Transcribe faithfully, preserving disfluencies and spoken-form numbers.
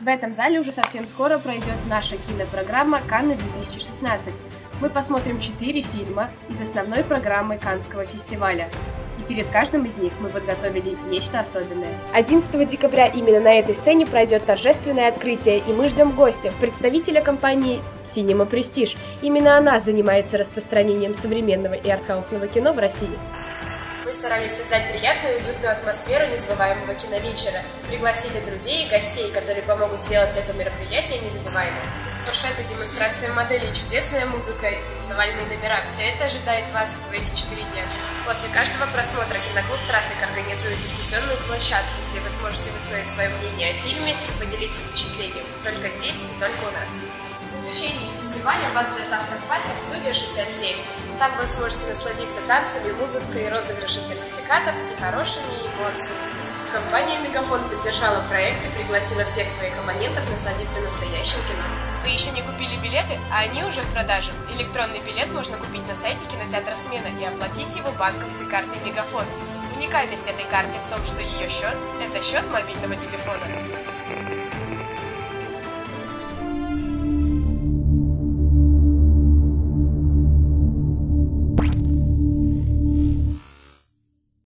В этом зале уже совсем скоро пройдет наша кинопрограмма «Канны две тысячи шестнадцать». Мы посмотрим четыре фильма из основной программы Каннского фестиваля. И перед каждым из них мы подготовили нечто особенное. одиннадцатого декабря именно на этой сцене пройдет торжественное открытие, и мы ждем гостя, представителя компании Cinema Prestige. Именно она занимается распространением современного и артхаусного кино в России. Мы старались создать приятную и уютную атмосферу незабываемого киновечера. Пригласили друзей и гостей, которые помогут сделать это мероприятие незабываемым. Фуршеты, демонстрация моделей, чудесная музыка и танцевальные номера – все это ожидает вас в эти четыре дня. После каждого просмотра киноклуб «Трафик» организует дискуссионную площадку, где вы сможете высказать свое мнение о фильме и поделиться впечатлением. Только здесь и только у нас. В заключении фестиваля вас ждет автопати в студии шестьдесят семь. Там вы сможете насладиться танцами, музыкой, розыгрышем сертификатов и хорошими эмоциями. Компания «Мегафон» поддержала проект и пригласила всех своих абонентов насладиться настоящим кино. Вы еще не купили билеты, а они уже в продаже. Электронный билет можно купить на сайте кинотеатра «Смена» и оплатить его банковской картой «Мегафон». Уникальность этой карты в том, что ее счет – это счет мобильного телефона.